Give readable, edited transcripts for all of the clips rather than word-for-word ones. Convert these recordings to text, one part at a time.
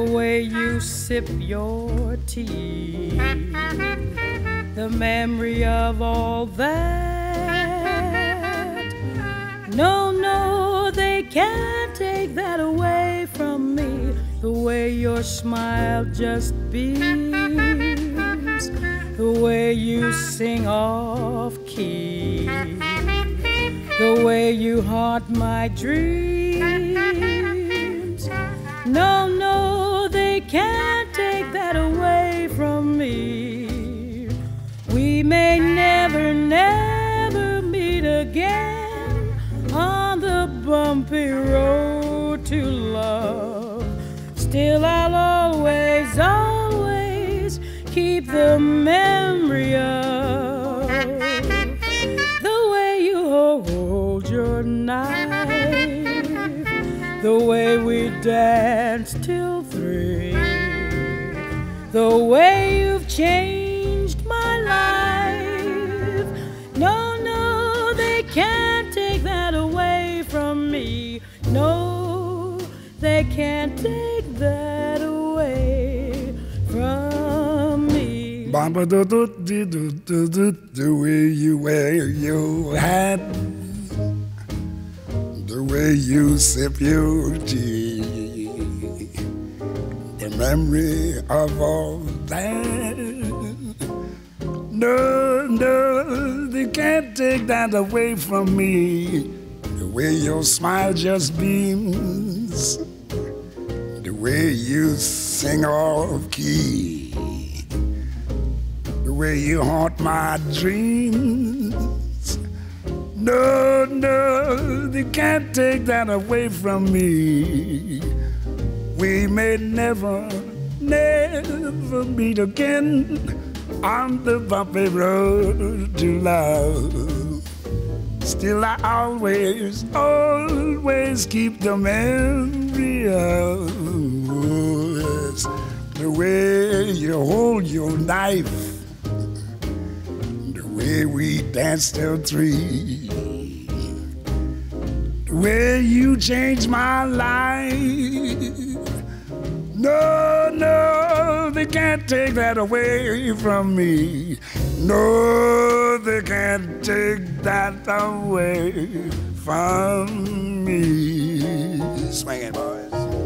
way you sip your tea, the memory of all that. No, no, they can't take that away from me. The way your smile just beams, the way you sing off key, the way you haunt my dreams. No, no, they can't take that away from me. We may never, never meet again on the bumpy road to love. Still I'll always, always keep the memory of the way you hold your knife, the way we danced till 3, the way you've changed my life. No, no, they can't take that away from me. No, they can't take that away from me. The way you wear your hat, the way you sip your tea, the memory of all that. No, no, they can't take that away from me. The way your smile just beams, the way you sing off key, the way you haunt my dreams. No, no, they can't take that away from me. We may never, never meet again on the bumpy road to love. Still I always, always keep the memory of the way you hold your knife, the way we danced till 3, the way you changed my life. No, no, they can't take that away from me. No, they can't take that away from me. Swing it, boys.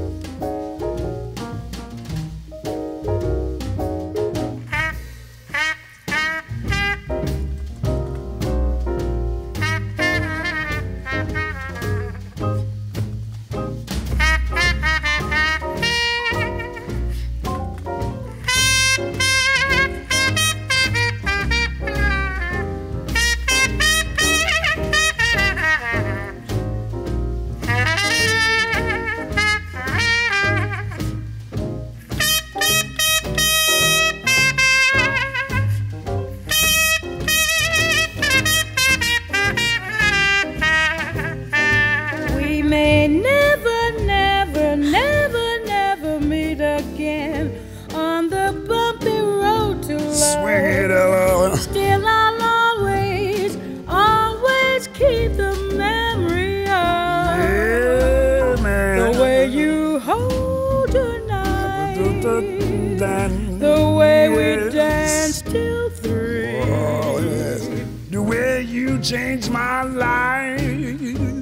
Still I'll always, always keep the memory of the way you hold your knife, the way we danced till 3, the way you changed my life.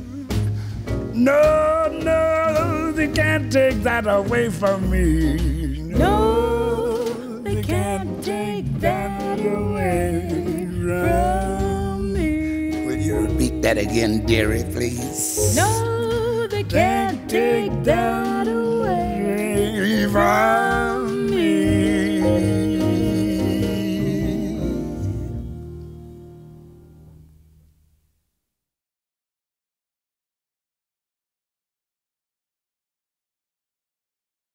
No, no, they can't take that away from me. No, they can't take that away from me. Will you repeat that again, dearie, please? No, they can't take that away from me.